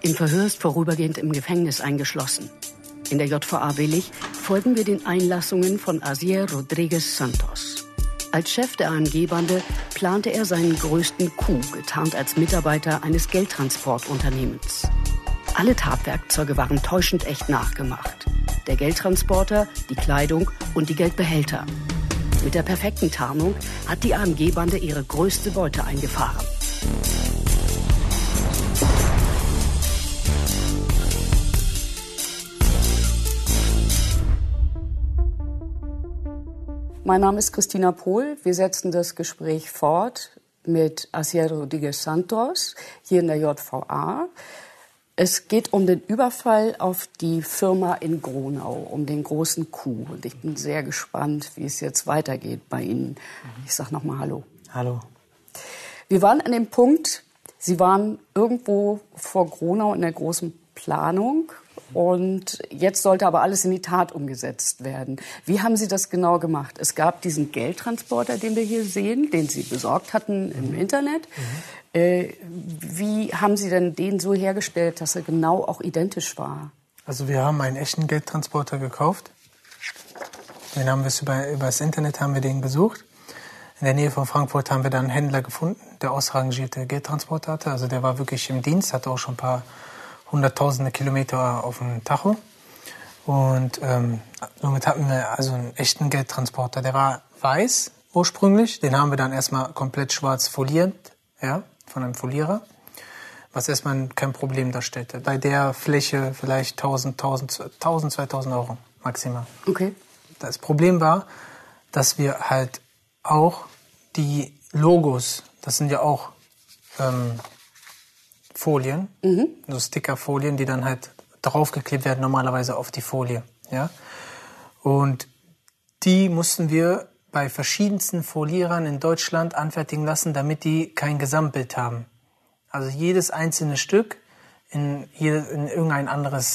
Im Verhör ist vorübergehend im Gefängnis eingeschlossen. In der JVA Willig folgen wir den Einlassungen von Asier Rodriguez Santos. Als Chef der AMG-Bande plante er seinen größten Coup, getarnt als Mitarbeiter eines Geldtransportunternehmens. Alle Tatwerkzeuge waren täuschend echt nachgemacht. Der Geldtransporter, die Kleidung und die Geldbehälter. Mit der perfekten Tarnung hat die AMG-Bande ihre größte Beute eingefahren. Mein Name ist Christina Pohl. Wir setzen das Gespräch fort mit Asier Rodriguez Santos hier in der JVA. Es geht um den Überfall auf die Firma in Gronau, um den großen Coup. Und ich bin sehr gespannt, wie es jetzt weitergeht bei Ihnen. Ich sage nochmal Hallo. Hallo. Wir waren an dem Punkt, Sie waren irgendwo vor Gronau in der großen Planung. Und jetzt sollte aber alles in die Tat umgesetzt werden. Wie haben Sie das genau gemacht? Es gab diesen Geldtransporter, den wir hier sehen, den Sie besorgt hatten im Internet. Wie haben Sie denn den so hergestellt, dass er genau auch identisch war? Also wir haben einen echten Geldtransporter gekauft. Den haben wir über das Internet haben wir den besucht. In der Nähe von Frankfurt haben wir dann einen Händler gefunden, der ausrangierte Geldtransporter hatte. Also der war wirklich im Dienst, hatte auch schon ein paar hunderttausende Kilometer auf dem Tacho. Und somit hatten wir also einen echten Geldtransporter. Der war weiß ursprünglich. Den haben wir dann erstmal komplett schwarz foliert, ja, von einem Folierer. Was erstmal kein Problem darstellte. Bei der Fläche vielleicht 2000 Euro maximal. Okay. Das Problem war, dass wir halt auch die Logos, das sind ja auch Folien, so Stickerfolien, die dann halt draufgeklebt werden, normalerweise auf die Folie. Ja? Und die mussten wir bei verschiedensten Folierern in Deutschland anfertigen lassen, damit die kein Gesamtbild haben. Also jedes einzelne Stück in irgendein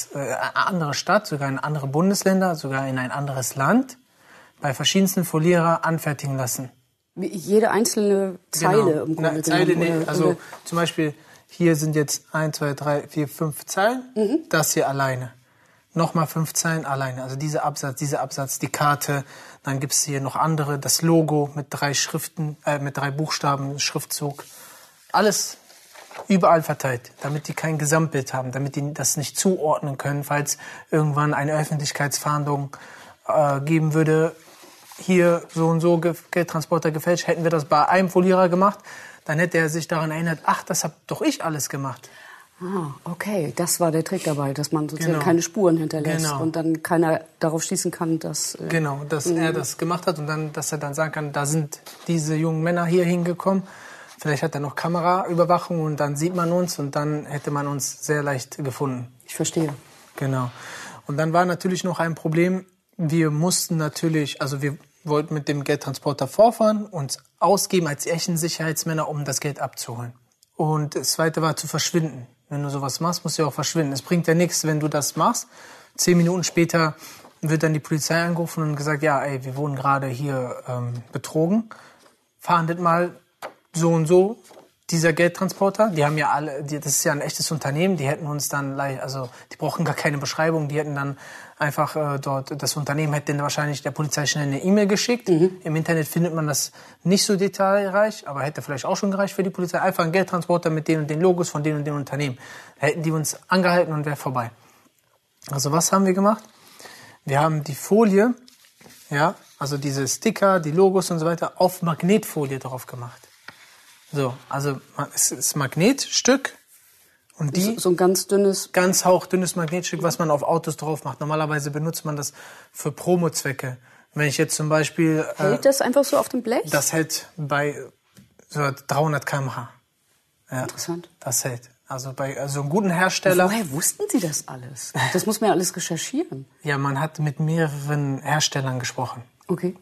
andere Stadt, sogar in andere Bundesländer, sogar in ein anderes Land, bei verschiedensten Folierer anfertigen lassen. Jede einzelne Zeile genau. im Grunde Zeile, genommen, also zum Beispiel hier sind jetzt 1, 2, 3, 4, 5 Zeilen, das hier alleine. Nochmal 5 Zeilen alleine. Also dieser Absatz, die Karte, dann gibt's hier noch andere, das Logo mit 3 Schriften, mit 3 Buchstaben, Schriftzug. Alles überall verteilt, damit die kein Gesamtbild haben, damit die das nicht zuordnen können, falls irgendwann eine Öffentlichkeitsfahndung geben würde, hier so und so Geldtransporter gefälscht, hätten wir das bei einem Folierer gemacht, dann hätte er sich daran erinnert, ach, das hab doch ich alles gemacht. Ah, okay, das war der Trick dabei, dass man sozusagen keine Spuren hinterlässt und dann keiner darauf schließen kann, dass... dass er das gemacht hat und dann, dass er dann sagen kann, da sind diese jungen Männer hier hingekommen, vielleicht hat er noch Kameraüberwachung und dann sieht man uns und dann hätte man uns sehr leicht gefunden. Ich verstehe. Genau. Und dann war natürlich noch ein Problem, wir mussten natürlich, also wir wollten mit dem Geldtransporter vorfahren, uns ausgeben als echten Sicherheitsmänner, um das Geld abzuholen. Und das Zweite war zu verschwinden. Wenn du sowas machst, musst du ja auch verschwinden. Es bringt ja nichts, wenn du das machst. 10 Minuten später wird dann die Polizei angerufen und gesagt, ja, ey, wir wurden gerade hier betrogen. Fahndet mal so und so dieser Geldtransporter. Die haben ja alle, das ist ja ein echtes Unternehmen, die hätten uns dann die brauchen gar keine Beschreibung, die hätten dann einfach dort, das Unternehmen hätte dann wahrscheinlich der Polizei schnell eine E-Mail geschickt. Im Internet findet man das nicht so detailreich, aber hätte vielleicht auch schon gereicht für die Polizei. Einfach ein Geldtransporter mit den und den Logos von den und den Unternehmen. Da hätten die uns angehalten und wäre vorbei. Also was haben wir gemacht? Wir haben die Folie, ja, also diese Sticker, die Logos und so weiter, auf Magnetfolie drauf gemacht. So, also es ist Magnetstück und die so ein ganz hauchdünnes Magnetstück, was man auf Autos drauf macht. Normalerweise benutzt man das für Promozwecke. Wenn ich jetzt zum Beispiel hält das einfach so auf dem Blech? Das hält bei so 300 km/h. Ja, interessant. Das hält. Also bei einem guten Hersteller. Woher wussten Sie das alles? Das muss man ja alles recherchieren. Ja, man hat mit mehreren Herstellern gesprochen. Okay.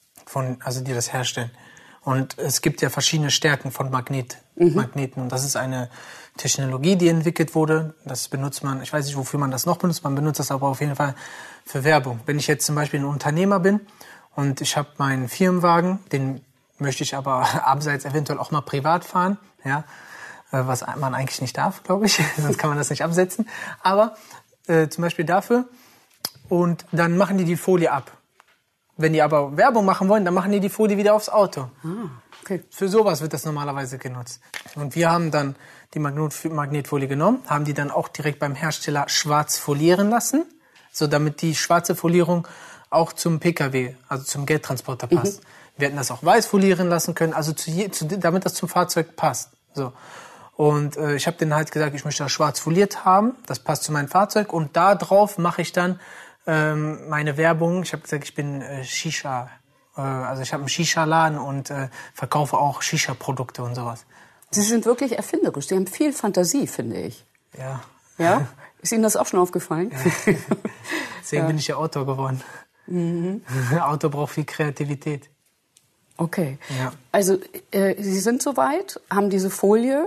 Die das herstellen. Und es gibt ja verschiedene Stärken von Magneten. Und das ist eine Technologie, die entwickelt wurde. Das benutzt man, ich weiß nicht, wofür man das noch benutzt. Man benutzt das aber auf jeden Fall für Werbung. Wenn ich jetzt zum Beispiel ein Unternehmer bin und ich habe meinen Firmenwagen, den möchte ich aber abseits eventuell auch mal privat fahren, ja, was man eigentlich nicht darf, glaube ich, sonst kann man das nicht absetzen. Aber zum Beispiel dafür. Und dann machen die Folie ab. Wenn die aber Werbung machen wollen, dann machen die Folie wieder aufs Auto. Okay. Für sowas wird das normalerweise genutzt. Und wir haben dann die Magnetfolie genommen, haben die dann auch direkt beim Hersteller schwarz folieren lassen, so damit die schwarze Folierung auch zum PKW, also zum Geldtransporter passt. Wir hätten das auch weiß folieren lassen können, also damit das zum Fahrzeug passt. So. Und ich habe denen halt gesagt, ich möchte das schwarz foliert haben, das passt zu meinem Fahrzeug. Und da drauf mache ich dann meine Werbung. Ich habe gesagt, ich bin Shisha, also ich habe einen Shisha-Laden und verkaufe auch Shisha-Produkte und sowas. Sie sind wirklich erfinderisch. Sie haben viel Fantasie, finde ich. Ja. Ja? Ist Ihnen das auch schon aufgefallen? Ja. Deswegen bin ich ja Autor geworden. Autor braucht viel Kreativität. Okay. Ja. Also Sie sind soweit, haben diese Folie.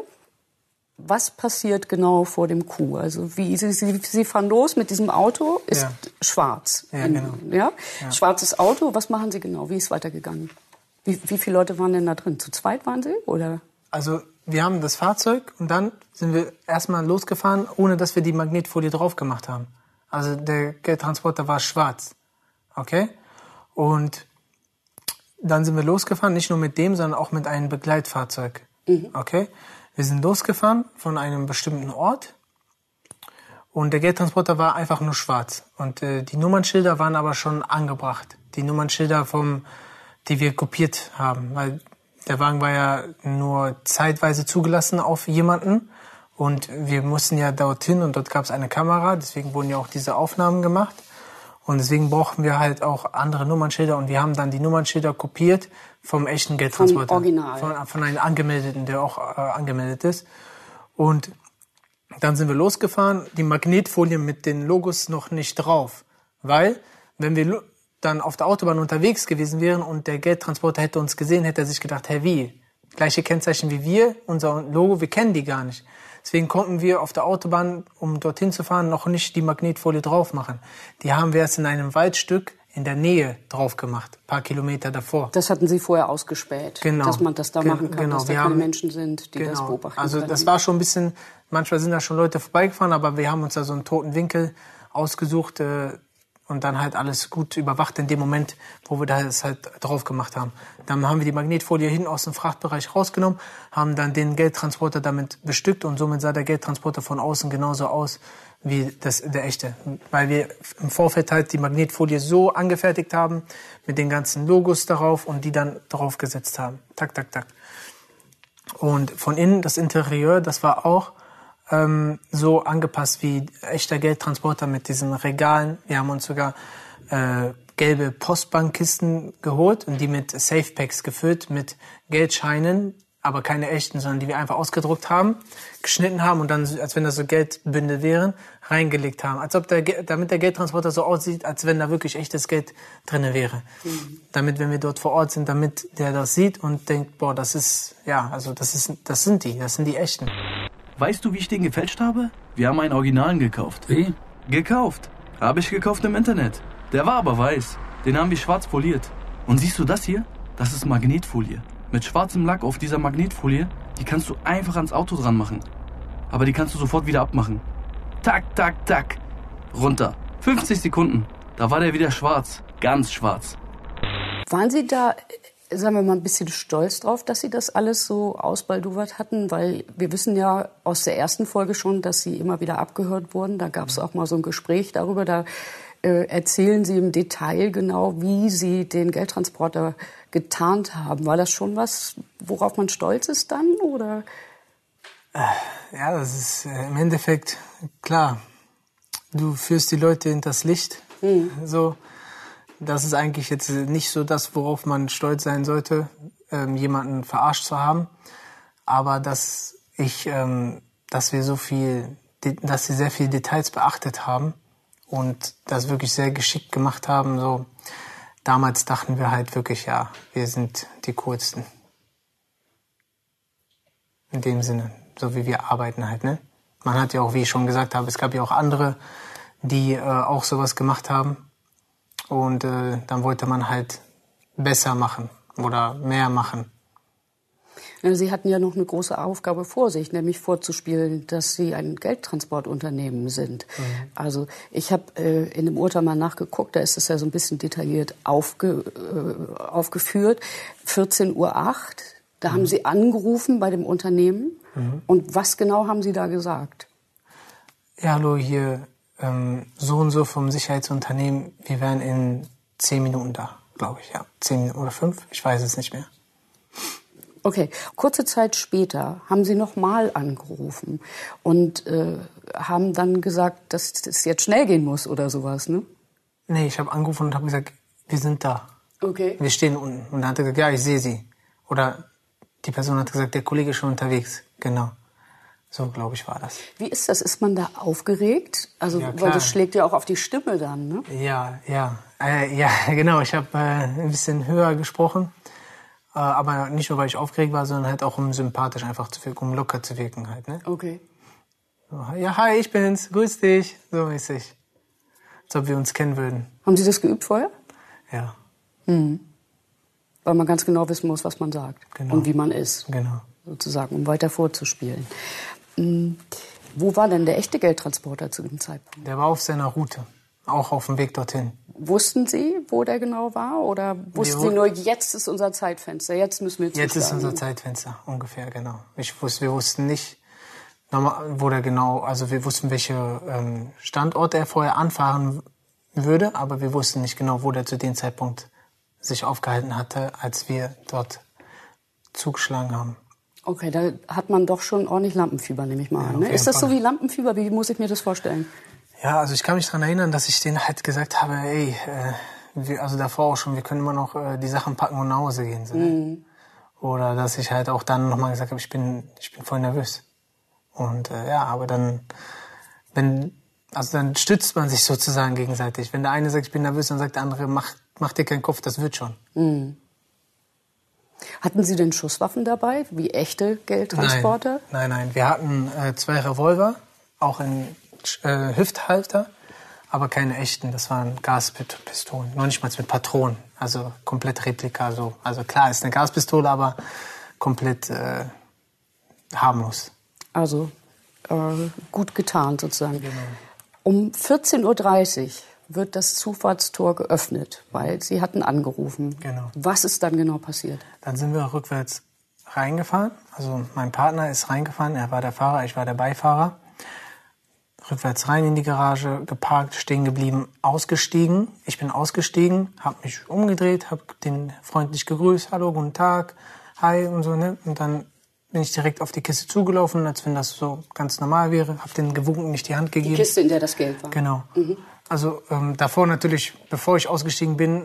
Was passiert genau vor dem Coup? Also Sie fahren los mit diesem Auto, ist schwarz. Ja, genau. Ja? Schwarzes Auto, was machen Sie genau? Wie ist es weitergegangen? Wie viele Leute waren denn da drin? Zu zweit waren Sie? Oder? Also wir haben das Fahrzeug und dann sind wir erstmal losgefahren, ohne dass wir die Magnetfolie drauf gemacht haben. Also der Geldtransporter war schwarz. Okay? Und dann sind wir losgefahren, nicht nur mit dem, sondern auch mit einem Begleitfahrzeug. Okay? Wir sind losgefahren von einem bestimmten Ort und der Geldtransporter war einfach nur schwarz. Und die Nummernschilder waren aber schon angebracht. Die Nummernschilder, die wir kopiert haben. Weil der Wagen war ja nur zeitweise zugelassen auf jemanden. Und wir mussten ja dorthin und dort gab es eine Kamera. Deswegen wurden ja auch diese Aufnahmen gemacht. Und deswegen brauchten wir halt auch andere Nummernschilder. Und wir haben dann die Nummernschilder kopiert vom echten Geldtransporter. Vom Original. Von einem Angemeldeten, der auch angemeldet ist. Und dann sind wir losgefahren. Die Magnetfolie mit den Logos noch nicht drauf. Weil, wenn wir dann auf der Autobahn unterwegs gewesen wären und der Geldtransporter hätte uns gesehen, hätte er sich gedacht, hey, wie? Gleiche Kennzeichen wie wir, unser Logo, wir kennen die gar nicht. Deswegen konnten wir auf der Autobahn, um dorthin zu fahren, noch nicht die Magnetfolie drauf machen. Die haben wir erst in einem Waldstück in der Nähe drauf gemacht, ein paar Kilometer davor. Das hatten Sie vorher ausgespäht, genau. Dass man das da machen kann, dass da keine Menschen sind, die das beobachten Also können. das war schon ein bisschen, manchmal sind da schon Leute vorbeigefahren, aber wir haben uns da so einen toten Winkel ausgesucht und dann halt alles gut überwacht in dem Moment, wo wir das halt drauf gemacht haben. Dann haben wir die Magnetfolie hinten aus dem Frachtbereich rausgenommen, haben dann den Geldtransporter damit bestückt und somit sah der Geldtransporter von außen genauso aus wie der echte. Weil wir im Vorfeld halt die Magnetfolie so angefertigt haben, mit den ganzen Logos darauf und die dann draufgesetzt haben. Tak, tak, tak. Und von innen, das Interieur, das war auch so angepasst wie echter Geldtransporter mit diesen Regalen. Wir haben uns sogar gelbe Postbankkisten geholt und die mit Safepacks gefüllt mit Geldscheinen, aber keine echten, sondern die wir einfach ausgedruckt haben, geschnitten haben und dann, als wenn das so Geldbündel wären, reingelegt haben. Als ob damit der Geldtransporter so aussieht, als wenn da wirklich echtes Geld drinne wäre. Damit, wenn wir dort vor Ort sind, damit der das sieht und denkt, boah, das sind die echten. Weißt du, wie ich den gefälscht habe? Wir haben einen Originalen gekauft. Wie? Gekauft. Habe ich gekauft im Internet. Der war aber weiß. Den haben wir schwarz foliert. Und siehst du das hier? Das ist Magnetfolie. Mit schwarzem Lack auf dieser Magnetfolie, die kannst du einfach ans Auto dran machen. Aber die kannst du sofort wieder abmachen. Tak, tak, tak. Runter. 50 Sekunden. Da war der wieder schwarz. Ganz schwarz. Waren Sie da, sagen wir mal, ein bisschen stolz drauf, dass Sie das alles so ausbaldowert hatten? Weil wir wissen ja aus der ersten Folge schon, dass Sie immer wieder abgehört wurden. Da gab es auch mal so ein Gespräch darüber. Da erzählen Sie im Detail genau, wie Sie den Geldtransporter getarnt haben. War das schon was, worauf man stolz ist dann, oder? Ja, das ist im Endeffekt klar. Du führst die Leute hinters Licht. So, das ist eigentlich jetzt nicht so das, worauf man stolz sein sollte, jemanden verarscht zu haben. Aber dass sie sehr viel Details beachtet haben und das wirklich sehr geschickt gemacht haben, so. Damals dachten wir halt wirklich, ja, wir sind die Coolsten. In dem Sinne, so wie wir arbeiten halt, ne? Man hat ja auch, wie ich schon gesagt habe, es gab ja auch andere, die auch sowas gemacht haben. Und dann wollte man halt besser machen oder mehr machen. Ja, Sie hatten ja noch eine große Aufgabe vor sich, nämlich vorzuspielen, dass Sie ein Geldtransportunternehmen sind. Also ich habe in dem Urteil mal nachgeguckt, da ist es ja so ein bisschen detailliert aufgeführt. 14:08 Uhr, da haben Sie angerufen bei dem Unternehmen. Und was genau haben Sie da gesagt? Ja, hallo, hier so und so vom Sicherheitsunternehmen. Wir wären in 10 Minuten da, glaube ich. Ja, 10 oder 5, ich weiß es nicht mehr. Okay, kurze Zeit später haben Sie nochmal angerufen und haben dann gesagt, dass es jetzt schnell gehen muss oder sowas, ne? Nee, ich habe angerufen und habe gesagt, wir sind da. Okay. Wir stehen unten. Und dann hat er gesagt, ja, ich sehe Sie. Oder die Person hat gesagt, der Kollege ist schon unterwegs. Genau. So, glaube ich, war das. Wie ist das? Ist man da aufgeregt? Also, Ja, weil klar. das schlägt ja auch auf die Stimme dann, ne? Ja, genau. Ich habe ein bisschen höher gesprochen. Aber nicht nur, weil ich aufgeregt war, sondern halt auch, um sympathisch einfach zu wirken, um locker zu wirken halt, ne? Okay. So, ja, hi, ich bin's. Grüß dich. So mäßig. Als ob wir uns kennen würden. Haben Sie das geübt vorher? Ja, Weil man ganz genau wissen muss, was man sagt. Genau. Und wie man ist. genau. Sozusagen, um weiter vorzuspielen. Wo war denn der echte Geldtransporter zu dem Zeitpunkt? Der war auf seiner Route. Auch auf dem Weg dorthin. Wussten Sie, wo der genau war? Oder wussten Sie nur, jetzt ist unser Zeitfenster, jetzt müssen wir zuschlagen? Jetzt ist unser Zeitfenster, ungefähr, genau. Wir wussten nicht, wo der genau, also wir wussten, welche Standorte er vorher anfahren würde, aber wir wussten nicht genau, wo der zu dem Zeitpunkt sich aufgehalten hatte, als wir dort zugeschlagen haben. Okay, da hat man doch schon ordentlich Lampenfieber, nehme ich mal an. Ne? auf Ist das jeden so wie Lampenfieber? Wie muss ich mir das vorstellen? Ja, also ich kann mich daran erinnern, dass ich denen halt gesagt habe, ey, also davor auch schon, wir können immer noch die Sachen packen und nach Hause gehen. So, ne? Oder dass ich halt auch dann nochmal gesagt habe, ich bin voll nervös. Und aber dann dann stützt man sich sozusagen gegenseitig. Wenn der eine sagt, ich bin nervös, dann sagt der andere, mach dir keinen Kopf, das wird schon. Hatten Sie denn Schusswaffen dabei, wie echte Geldtransporter? Nein. Wir hatten 2 Revolver, auch in Hüfthalter, aber keine echten. Das waren Gaspistolen, noch nicht mal mit Patronen. Also komplett Replika. So. Also klar, ist eine Gaspistole, aber komplett harmlos. Also gut getarnt sozusagen. Genau. Um 14:30 Uhr wird das Zufahrtstor geöffnet, weil Sie hatten angerufen. Genau. Was ist dann genau passiert? Dann sind wir rückwärts reingefahren. Also mein Partner ist reingefahren, er war der Fahrer, ich war der Beifahrer. Rückwärts rein in die Garage, geparkt, stehen geblieben, ausgestiegen. Ich bin ausgestiegen, habe mich umgedreht, habe den freundlich gegrüßt, hallo, guten Tag, hi und so, ne? Und dann bin ich direkt auf die Kiste zugelaufen, als wenn das so ganz normal wäre, habe den gewunken, nicht die Hand gegeben. Die Kiste, in der das Geld war. Genau. Also davor natürlich, bevor ich ausgestiegen bin,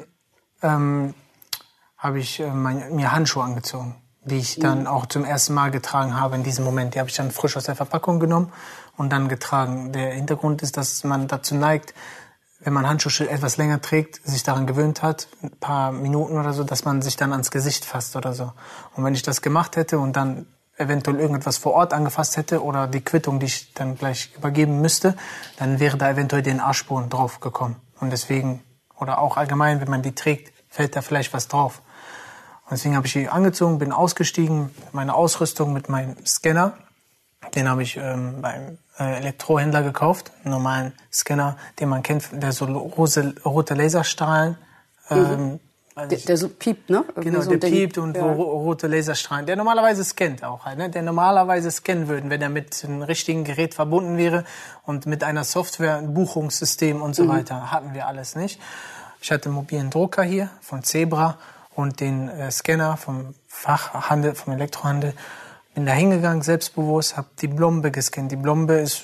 habe ich mir Handschuhe angezogen, die ich dann auch zum ersten Mal getragen habe in diesem Moment. Die habe ich dann frisch aus der Verpackung genommen und dann getragen. Der Hintergrund ist, dass man dazu neigt, wenn man Handschuhe etwas länger trägt, sich daran gewöhnt hat, ein paar Minuten oder so, dass man sich dann ans Gesicht fasst oder so. Und wenn ich das gemacht hätte und dann eventuell irgendetwas vor Ort angefasst hätte oder die Quittung, die ich dann gleich übergeben müsste, dann wäre da eventuell den Arschspuren drauf gekommen. Und deswegen, oder auch allgemein, wenn man die trägt, fällt da vielleicht was drauf. Und deswegen habe ich die angezogen, bin ausgestiegen, meine Ausrüstung mit meinem Scanner, den habe ich beim Elektrohändler gekauft, einen normalen Scanner, den man kennt, der so rote Laserstrahlen Der so piept, ne? Genau, so der piept und wo rote Laserstrahlen, der normalerweise scannt auch halt, ne? Der normalerweise scannen würden, wenn er mit einem richtigen Gerät verbunden wäre und mit einer Software, ein Buchungssystem und so weiter, hatten wir alles nicht. Ich hatte einen mobilen Drucker hier von Zebra und den Scanner vom Fachhandel, vom Elektrohandel. Bin da hingegangen, selbstbewusst, habe die Blombe gescannt. Die Blombe ist,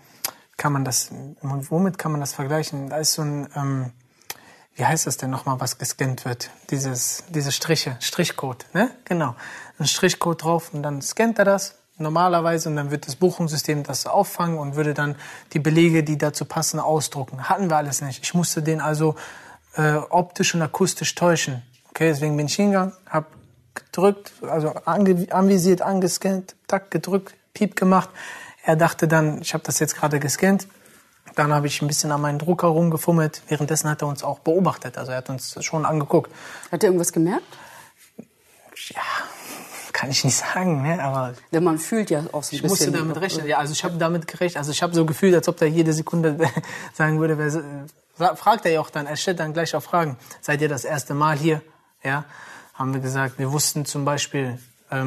womit kann man das vergleichen? Da ist so ein, wie heißt das denn nochmal, was gescannt wird? Diese Striche, Strichcode, ne? Genau. Ein Strichcode drauf und dann scannt er das normalerweise und dann wird das Buchungssystem das auffangen und würde dann die Belege, die dazu passen, ausdrucken. Hatten wir alles nicht. Ich musste den also optisch und akustisch täuschen. Okay, deswegen bin ich hingegangen, habe gedrückt, also anvisiert, angescannt, tack, gedrückt, Piep gemacht. Er dachte dann, ich habe das jetzt gerade gescannt. Dann habe ich ein bisschen an meinen Drucker rumgefummelt. Währenddessen hat er uns auch beobachtet. Also er hat uns schon angeguckt. Hat er irgendwas gemerkt? Ja, kann ich nicht sagen, ne? Aber denn man fühlt ja auch so ein bisschen. Ich musste damit rechnen. Ja, also ich habe damit gerechnet. Also ich habe so gefühlt, als ob der jede Sekunde sagen würde, fragt er ja auch dann, er stellt dann gleich auch Fragen. Seid ihr das erste Mal hier? Ja, haben wir gesagt. Wir wussten zum Beispiel,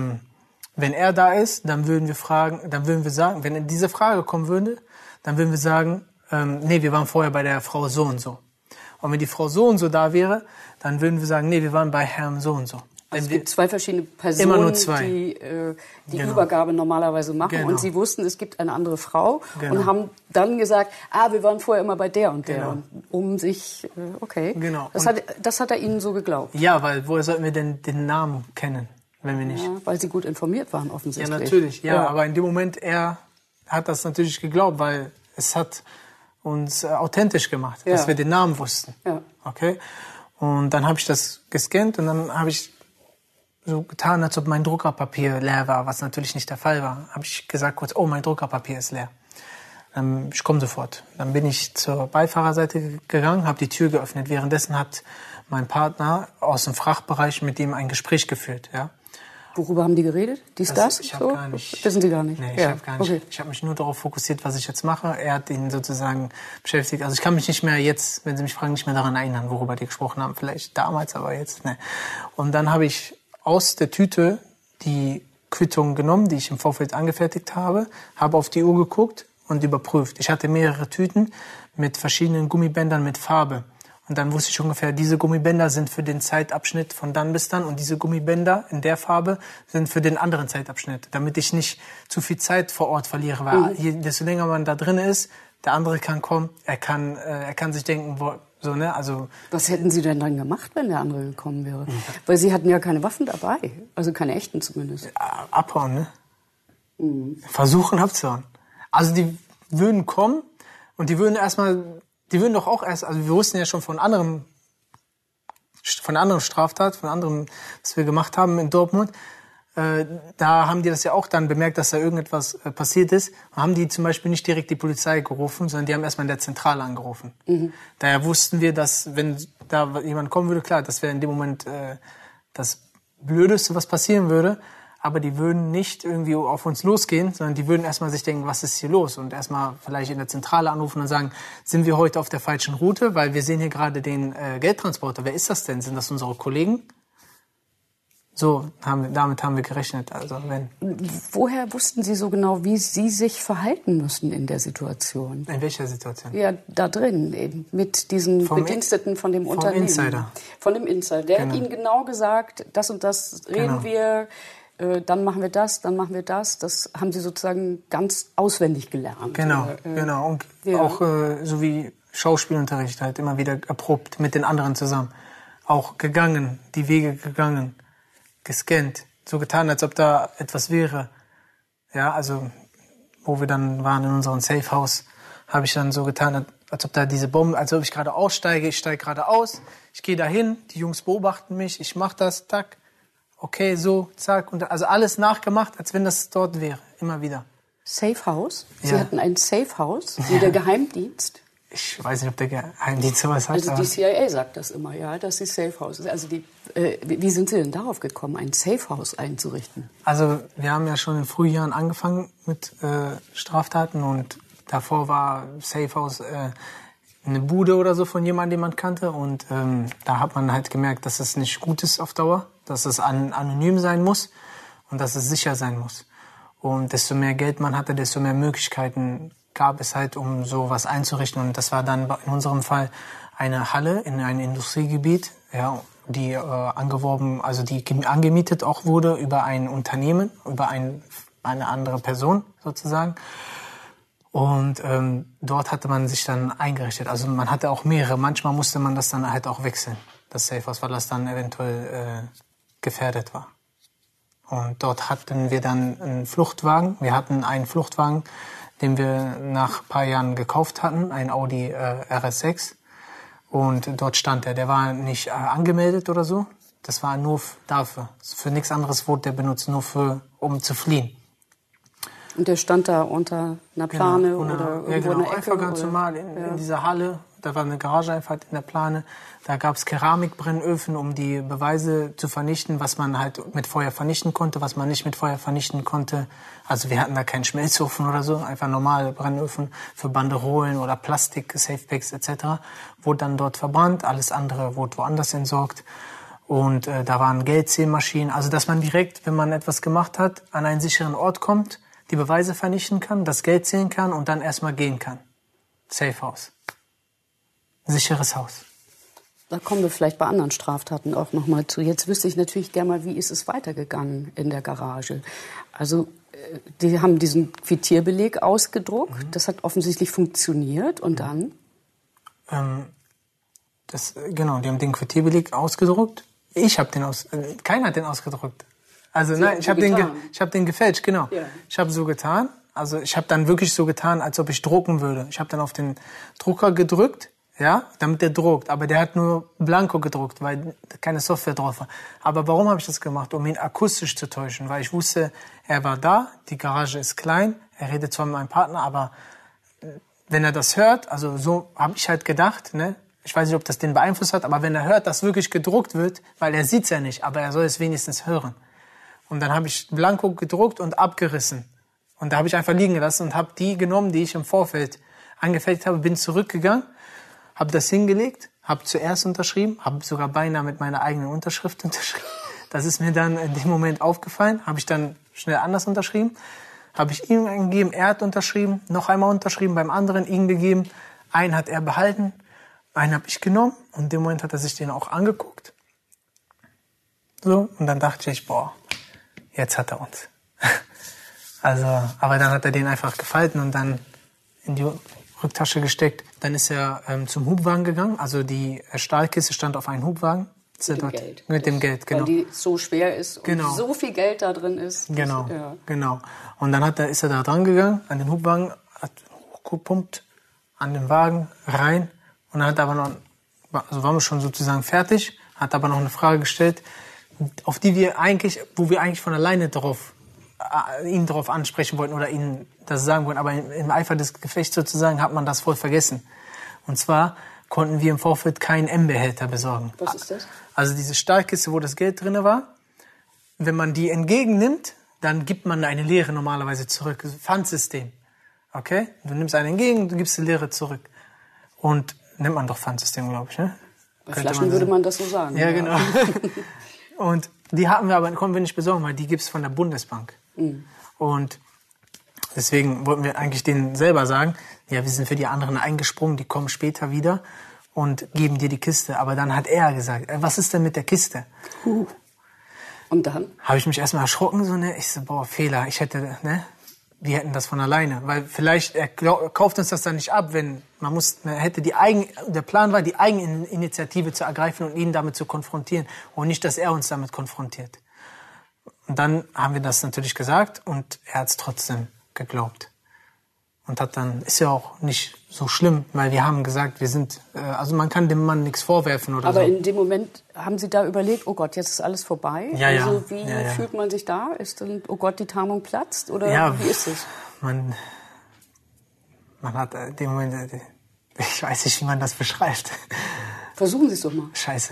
wenn er da ist, dann würden wir sagen, wenn diese Frage kommen würde, dann würden wir sagen, nee, wir waren vorher bei der Frau so und so. Und wenn die Frau so und so da wäre, dann würden wir sagen, nee, wir waren bei Herrn so und so. Also es gibt zwei verschiedene Personen, immer nur zwei. die genau. Übergabe normalerweise machen. Genau. Und sie wussten, es gibt eine andere Frau genau. und haben dann gesagt, wir waren vorher immer bei der und der. Genau. Und um sich, okay. Genau. Das hat er Ihnen so geglaubt? Ja, weil woher sollten wir denn den Namen kennen, wenn wir nicht? Ja, weil Sie gut informiert waren offensichtlich. Ja, natürlich. Ja, aber in dem Moment, er hat das natürlich geglaubt, weil es hat uns authentisch gemacht, dass wir den Namen wussten. Ja. Okay? Und dann habe ich das gescannt und dann habe ich so getan, als ob mein Druckerpapier leer war, was natürlich nicht der Fall war. Habe ich gesagt kurz, mein Druckerpapier ist leer. Ich komme sofort. Dann bin ich zur Beifahrerseite gegangen, habe die Tür geöffnet. Währenddessen hat mein Partner aus dem Frachtbereich mit ihm ein Gespräch geführt. Ja. Worüber haben die geredet? Das? Ich habe gar nicht. Wissen Sie gar nicht? Nee, ich habe gar nicht. Okay. Ich habe mich nur darauf fokussiert, was ich jetzt mache. Er hat ihn sozusagen beschäftigt. Also ich kann mich nicht mehr jetzt, wenn Sie mich fragen, nicht mehr daran erinnern, worüber die gesprochen haben. Vielleicht damals, aber jetzt ne. Und dann habe ich aus der Tüte die Quittung genommen, die ich im Vorfeld angefertigt habe auf die Uhr geguckt und überprüft. Ich hatte mehrere Tüten mit verschiedenen Gummibändern mit Farbe. Und dann wusste ich ungefähr, diese Gummibänder sind für den Zeitabschnitt von dann bis dann und diese Gummibänder in der Farbe sind für den anderen Zeitabschnitt, damit ich nicht zu viel Zeit vor Ort verliere. Weil desto länger man da drin ist, der andere kann kommen, er kann sich denken, so, ne, also. Was hätten Sie denn dann gemacht, wenn der andere gekommen wäre? Weil Sie hatten ja keine Waffen dabei, also keine echten zumindest. Abhauen, ne? Versuchen abzuhauen. Also die würden kommen und die würden doch auch erst, also wir wussten ja schon von anderen Straftat, von anderem, was wir gemacht haben in Dortmund. Da haben die das ja auch dann bemerkt, dass da irgendetwas passiert ist. Haben die zum Beispiel nicht direkt die Polizei gerufen, sondern die haben erstmal in der Zentrale angerufen. Daher wussten wir, dass wenn da jemand kommen würde, klar, das wäre in dem Moment das Blödeste, was passieren würde. Aber die würden nicht irgendwie auf uns losgehen, sondern die würden erstmal sich denken, was ist hier los? Und erstmal vielleicht in der Zentrale anrufen und sagen, sind wir heute auf der falschen Route? Weil wir sehen hier gerade den Geldtransporter. Wer ist das denn? Sind das unsere Kollegen? So, damit haben wir gerechnet. Also wenn. Woher wussten Sie so genau, wie Sie sich verhalten müssen in der Situation? In welcher Situation? Ja, da drin, eben mit diesen Bediensteten von dem Unternehmen. Vom Insider. Von dem Insider. Der hat Ihnen genau gesagt, das und das reden wir, dann machen wir das, dann machen wir das. Das haben Sie sozusagen ganz auswendig gelernt. Genau. Und auch so wie Schauspielunterricht halt immer wieder erprobt mit den anderen zusammen. Auch gegangen, die Wege gegangen. Gescannt, so getan, als ob da etwas wäre. Ja, also, wo wir dann waren in unserem Safehouse, habe ich dann so getan, als ob da diese Bombe, als ob ich gerade aussteige, ich steige gerade aus, ich gehe dahin, die Jungs beobachten mich, ich mache das, tack, okay, so, zack, und also alles nachgemacht, als wenn das dort wäre, immer wieder. Safehouse? Sie hatten ein Safehouse, wie der Geheimdienst? Ich weiß nicht, ob der Geheimdienst sowas hat. Also die CIA sagt das immer, ja, dass sie Safehouse ist. Also wie sind Sie denn darauf gekommen, ein Safehouse einzurichten? Also wir haben ja schon in Frühjahren angefangen mit Straftaten und davor war Safehouse eine Bude oder so von jemandem, den man kannte. Und da hat man halt gemerkt, dass es nicht gut ist auf Dauer, dass es anonym sein muss und dass es sicher sein muss. Und desto mehr Geld man hatte, desto mehr Möglichkeiten gab es halt, um sowas einzurichten. Und das war dann in unserem Fall eine Halle in einem Industriegebiet, ja, die die angemietet auch wurde über ein Unternehmen, über eine andere Person sozusagen. Und dort hatte man sich dann eingerichtet. Also man hatte auch mehrere. Manchmal musste man das dann halt auch wechseln, das Safehouse, weil das dann eventuell gefährdet war. Und dort hatten wir dann einen Fluchtwagen. Wir hatten einen Fluchtwagen, den wir nach ein paar Jahren gekauft hatten, ein Audi RS6. Und dort stand er. Der war nicht angemeldet oder so. Das war nur dafür. Für nichts anderes wurde der benutzt, nur um zu fliehen. Und der stand da unter einer Plane oder irgendwo in der Ecke? Einfach ganz normal in dieser Halle. Da war eine Garageeinfahrt in der Plane. Da gab es Keramikbrennöfen, um die Beweise zu vernichten, was man halt mit Feuer vernichten konnte, was man nicht mit Feuer vernichten konnte. Also wir hatten da keinen Schmelzofen oder so, einfach normale Brennöfen für Banderolen oder Plastik, Safepacks etc. Wurde dann dort verbrannt, alles andere wurde woanders entsorgt. Und da waren Geldzählmaschinen, also dass man direkt, wenn man etwas gemacht hat, an einen sicheren Ort kommt, die Beweise vernichten kann, das Geld zählen kann und dann erstmal gehen kann. Safe House. Sicheres Haus. Da kommen wir vielleicht bei anderen Straftaten auch noch mal zu. Jetzt wüsste ich natürlich gerne mal, wie ist es weitergegangen in der Garage? Also die haben diesen Quittierbeleg ausgedruckt. Das hat offensichtlich funktioniert. Und dann? Genau, die haben den Quittierbeleg ausgedruckt. Keiner hat den ausgedruckt. Also nein, ich habe den gefälscht, genau. Ja. Ich habe so getan, also ich habe dann wirklich so getan, als ob ich drucken würde. Ich habe dann auf den Drucker gedrückt, ja, damit der druckt. Aber der hat nur Blanko gedruckt, weil keine Software drauf war. Aber warum habe ich das gemacht? Um ihn akustisch zu täuschen, weil ich wusste, er war da, die Garage ist klein, er redet zwar mit meinem Partner, aber wenn er das hört, also so habe ich halt gedacht, ne? Ich weiß nicht, ob das den beeinflusst hat, aber wenn er hört, dass wirklich gedruckt wird, weil er sieht's ja nicht, aber er soll es wenigstens hören. Und dann habe ich Blanko gedruckt und abgerissen. Und da habe ich einfach liegen gelassen und habe die genommen, die ich im Vorfeld angefertigt habe, bin zurückgegangen, habe das hingelegt, habe zuerst unterschrieben, habe sogar beinahe mit meiner eigenen Unterschrift unterschrieben. Das ist mir dann in dem Moment aufgefallen, habe ich dann schnell anders unterschrieben, habe ich ihm gegeben, er hat unterschrieben, noch einmal unterschrieben, beim anderen ihm gegeben, einen hat er behalten, einen habe ich genommen und in dem Moment hat er sich den auch angeguckt. So, und dann dachte ich, boah, jetzt hat er uns. Also, aber dann hat er den einfach gefalten und dann in die Rücktasche gesteckt. Dann ist er zum Hubwagen gegangen. Also die Stahlkiste stand auf einem Hubwagen. Mit dem Geld, genau. Weil die so schwer ist und genau. So viel Geld da drin ist. Genau, genau. Und dann ist er da dran gegangen, an den Hubwagen, hat hochgepumpt, an den Wagen rein. Und dann hat er aber noch, also waren wir schon sozusagen fertig, hat aber noch eine Frage gestellt, wo wir eigentlich von alleine ihn darauf ansprechen wollten oder ihnen das sagen wollten, aber im Eifer des Gefechts sozusagen hat man das voll vergessen. Und zwar konnten wir im Vorfeld keinen M-Behälter besorgen. Was ist das? Also diese Stahlkiste, wo das Geld drin war, wenn man die entgegennimmt, dann gibt man eine Leere normalerweise zurück. Pfandsystem. Okay? Du nimmst eine entgegen, du gibst die Leere zurück. Und nennt man doch Pfandsystem, glaube ich, ne? Bei Flaschen würde man das so sagen. Ja, genau. Und die konnten wir nicht besorgen, weil die gibt's von der Bundesbank. Mhm. Und deswegen wollten wir eigentlich denen selber sagen, ja, wir sind für die anderen eingesprungen, die kommen später wieder und geben dir die Kiste. Aber dann hat er gesagt, was ist denn mit der Kiste? Und dann? Habe ich mich erstmal erschrocken, so, ne? Ich so, boah, Fehler, wir hätten das von alleine. Weil vielleicht, er kauft uns das dann nicht ab, wenn der Plan war, die Eigeninitiative zu ergreifen und ihn damit zu konfrontieren und nicht, dass er uns damit konfrontiert. Und dann haben wir das natürlich gesagt und er hat es trotzdem geglaubt. Und ist ja auch nicht so schlimm, weil wir haben gesagt, also man kann dem Mann nichts vorwerfen oder so. Aber in dem Moment haben Sie da überlegt, oh Gott, jetzt ist alles vorbei? Ja, also wie fühlt man sich da? Ist dann, oh Gott, die Tarnung platzt? Oder wie ist es? Man hat in dem Moment, ich weiß nicht, wie man das beschreibt. Versuchen Sie es doch mal. Scheiße.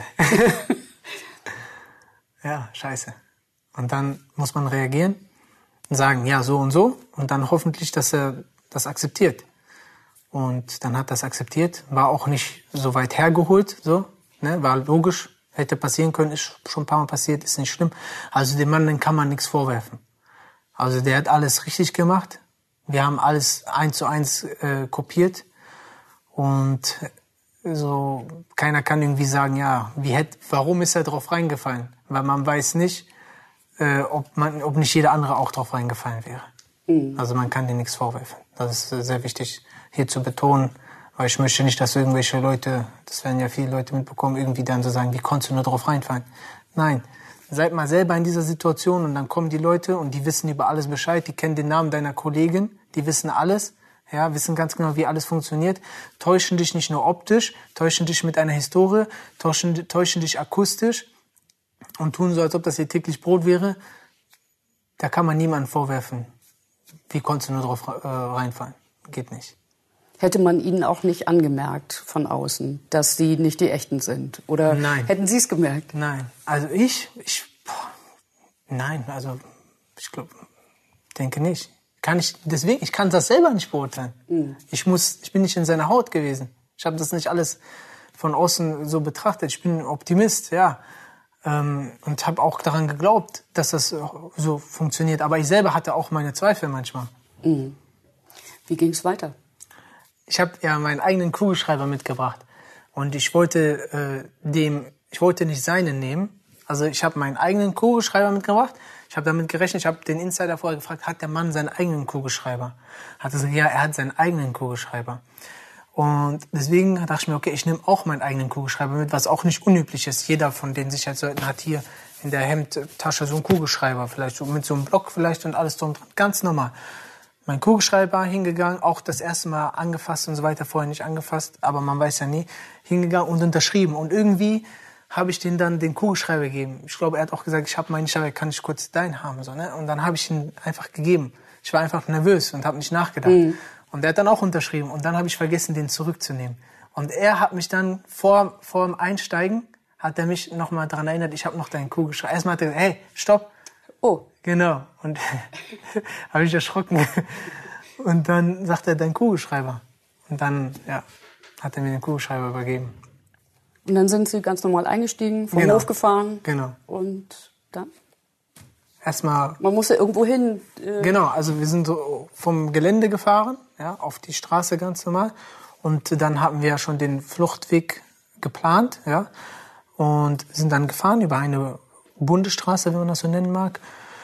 Ja, scheiße. Und dann muss man reagieren und sagen, ja, so und so. Und dann hoffentlich, dass er das akzeptiert. Und dann hat das akzeptiert, war auch nicht so weit hergeholt, so, ne, war logisch, hätte passieren können, ist schon ein paar Mal passiert, ist nicht schlimm. Also dem Mann, den kann man nichts vorwerfen. Also der hat alles richtig gemacht. Wir haben alles 1:1 kopiert und so keiner kann irgendwie sagen, ja, warum ist er drauf reingefallen? Weil man weiß nicht, ob nicht jeder andere auch drauf reingefallen wäre. Also man kann dir nichts vorwerfen. Das ist sehr wichtig hier zu betonen, weil ich möchte nicht, dass irgendwelche Leute, das werden ja viele Leute mitbekommen, irgendwie dann so sagen, wie konntest du nur drauf reinfallen? Nein, seid mal selber in dieser Situation und dann kommen die Leute und die wissen über alles Bescheid, die kennen den Namen deiner Kollegin, die wissen alles, ja, wissen ganz genau, wie alles funktioniert, täuschen dich nicht nur optisch, täuschen dich mit einer Historie, täuschen dich akustisch und tun so, als ob das ihr täglich Brot wäre. Da kann man niemandem vorwerfen. wie konntest du nur drauf reinfallen? Geht nicht. Hätte man Ihnen auch nicht angemerkt von außen, dass Sie nicht die Echten sind? Oder Nein. Hätten Sie es gemerkt? Nein. Also nein, also ich denke nicht. Ich kann das selber nicht beurteilen. Ich bin nicht in seiner Haut gewesen. Ich habe das nicht alles von außen so betrachtet. Ich bin ein Optimist, ja. Und habe auch daran geglaubt, dass das so funktioniert. Aber ich selber hatte auch meine Zweifel manchmal. Wie ging es weiter? Ich habe ja meinen eigenen Kugelschreiber mitgebracht. Und ich wollte nicht seinen nehmen. Also ich habe meinen eigenen Kugelschreiber mitgebracht. Ich habe damit gerechnet, ich habe den Insider vorher gefragt, hat der Mann seinen eigenen Kugelschreiber? Hat er gesagt, ja, er hat seinen eigenen Kugelschreiber. Und deswegen dachte ich mir, okay, ich nehme auch meinen eigenen Kugelschreiber mit, was auch nicht unüblich ist. Jeder von den Sicherheitsleuten hat hier in der Hemdtasche so einen Kugelschreiber, vielleicht so mit so einem Block vielleicht und alles drum dran, ganz normal. Mein Kugelschreiber hingegangen, auch das erste Mal angefasst und so weiter, vorher nicht angefasst, aber man weiß ja nie, hingegangen und unterschrieben. Und irgendwie habe ich denen dann den Kugelschreiber gegeben. Ich glaube, er hat auch gesagt, ich habe meinen nicht, aber kann ich kurz deinen haben, so, ne? Und dann habe ich ihn einfach gegeben. Ich war einfach nervös und habe nicht nachgedacht. Und er hat dann auch unterschrieben und dann habe ich vergessen, den zurückzunehmen. Und er hat mich dann vor dem Einsteigen, hat er mich nochmal daran erinnert, ich habe noch deinen Kugelschreiber. Erstmal hat er gesagt, hey, stopp. Oh. Genau. Und habe ich erschrocken. Und dann sagt er, dein Kugelschreiber. Und dann, ja, hat er mir den Kugelschreiber übergeben. Und dann sind Sie ganz normal eingestiegen, vom Hof gefahren. Genau. Und dann? Erstmal. Man muss ja irgendwo hin. Genau, also wir sind so vom Gelände gefahren, ja, auf die Straße ganz normal. Und dann hatten wir ja schon den Fluchtweg geplant, ja. Und sind dann gefahren über eine Bundesstraße, wenn man das so nennen mag.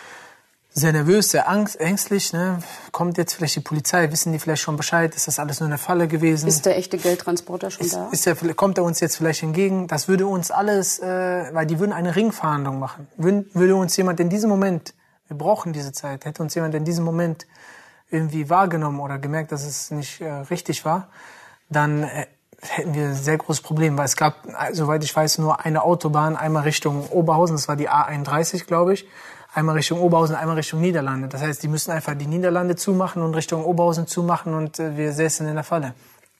Sehr nervös, sehr ängstlich, ne? Kommt jetzt vielleicht die Polizei, wissen die vielleicht schon Bescheid, ist das alles nur eine Falle gewesen? Ist der echte Geldtransporter schon da? Kommt er uns jetzt vielleicht entgegen? Das würde uns alles, weil die würden eine Ringfahndung machen. Würde uns jemand in diesem Moment, wir brauchen diese Zeit, hätte uns jemand in diesem Moment irgendwie wahrgenommen oder gemerkt, dass es nicht richtig war, dann hätten wir ein sehr großes Problem, weil es gab, soweit ich weiß, nur eine Autobahn, einmal Richtung Oberhausen, das war die A31, glaube ich, einmal Richtung Oberhausen, einmal Richtung Niederlande. Das heißt, die müssen einfach die Niederlande zumachen und Richtung Oberhausen zumachen und wir säßen in der Falle.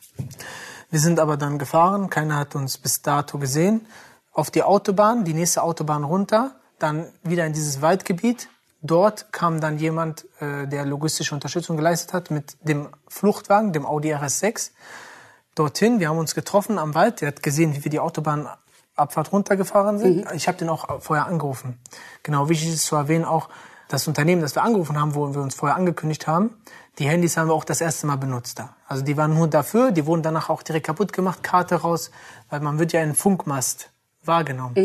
Wir sind aber dann gefahren, keiner hat uns bis dato gesehen, auf die Autobahn, die nächste Autobahn runter, dann wieder in dieses Waldgebiet. Dort kam dann jemand, der logistische Unterstützung geleistet hat, mit dem Fluchtwagen, dem Audi RS6, dorthin. Wir haben uns getroffen am Wald. Der hat gesehen, wie wir die Autobahnabfahrt runtergefahren sind. Ich habe den auch vorher angerufen. Genau, wichtig ist zu erwähnen auch, das Unternehmen, das wir angerufen haben, wo wir uns vorher angekündigt haben, die Handys haben wir auch das erste Mal benutzt da. Also die waren nur dafür, die wurden danach auch direkt kaputt gemacht, Karte raus, weil man wird ja in Funkmast wahrgenommen.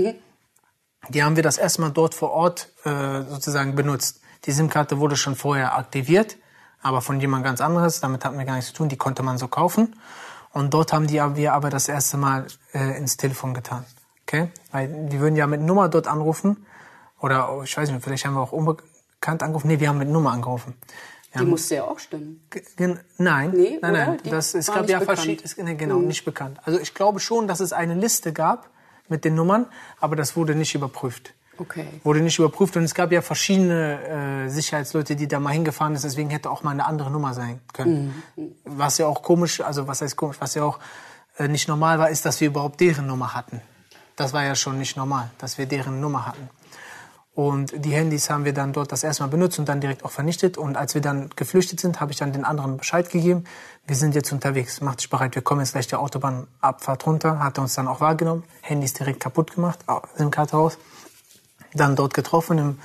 Die haben wir das erste Mal dort vor Ort sozusagen benutzt. Die SIM-Karte wurde schon vorher aktiviert, aber von jemand ganz anderes, damit hatten wir gar nichts zu tun, die konnte man so kaufen. Und dort haben wir aber das erste Mal ins Telefon getan. Okay? Weil die würden ja mit Nummer dort anrufen. Oder ich weiß nicht, vielleicht haben wir auch unbekannt angerufen. Nee, wir haben mit Nummer angerufen. Die musste ja auch stimmen. Nein, nee, nein. Es gab ja verschiedene, genau, nicht bekannt. Also ich glaube schon, dass es eine Liste gab mit den Nummern, aber das wurde nicht überprüft. Okay. Wurde nicht überprüft und es gab ja verschiedene Sicherheitsleute, die da mal hingefahren sind, deswegen hätte auch mal eine andere Nummer sein können. Was ja auch komisch, also was heißt komisch, was ja auch nicht normal war, ist, dass wir überhaupt deren Nummer hatten. Das war ja schon nicht normal, dass wir deren Nummer hatten. Und die Handys haben wir dann dort das erste Mal benutzt und dann direkt auch vernichtet. Und als wir dann geflüchtet sind, habe ich dann den anderen Bescheid gegeben. Wir sind jetzt unterwegs, macht dich bereit, wir kommen jetzt gleich die Autobahnabfahrt runter. Hat er uns dann auch wahrgenommen, Handys direkt kaputt gemacht, SIM-Karte raus. Dann dort getroffen